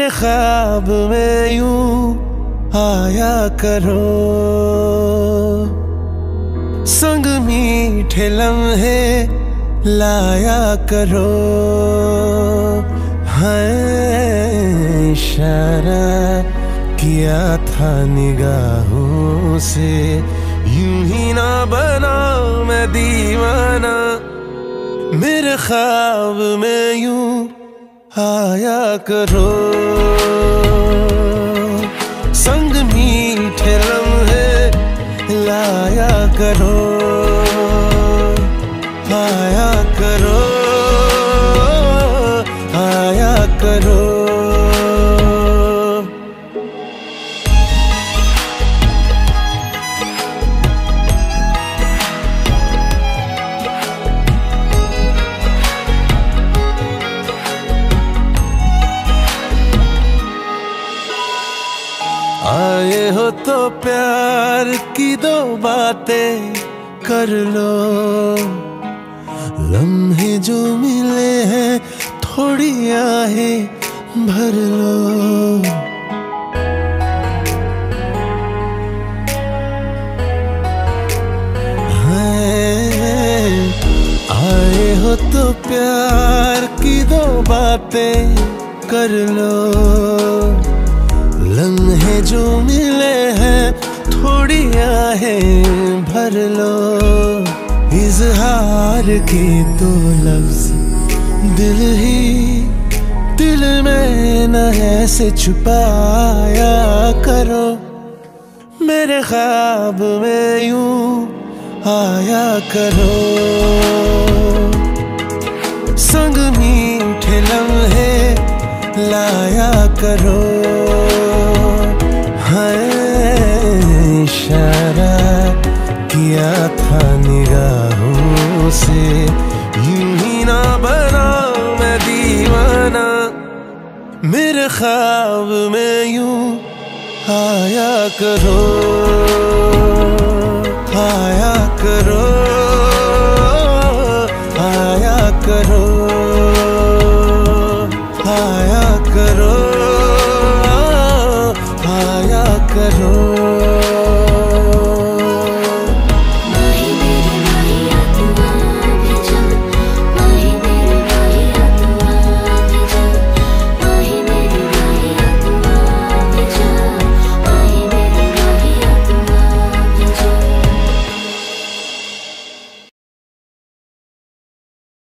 मेरे ख्वाब में यूं आया करो, संग मीठे लम्हे लाया करो। है इशारा किया था निगाहों से, यूं ही ना बना मैं दीवाना। मेरे ख्वाब में यूं आया करो, संग मीठे लम्हे लाया करो। आया करो, आया करो। आए हो तो प्यार की दो बातें कर लो, लम्हे जो मिले हैं थोड़ी आहें भर लो। आए हो तो प्यार की दो बातें कर लो, लम्हे जो मिले हैं थोड़ी आहें भर लो। इजहार के तो लफ्ज दिल ही दिल में न ऐसे छुपाया करो। मेरे ख्वाब में यूं आया करो, संग मीठे लम्हे लाया करो। इशारा किया था निगाहों से, यूं ही ना बना मैं दीवाना। मेरे ख्वाब में यूं आया करो, आया करो।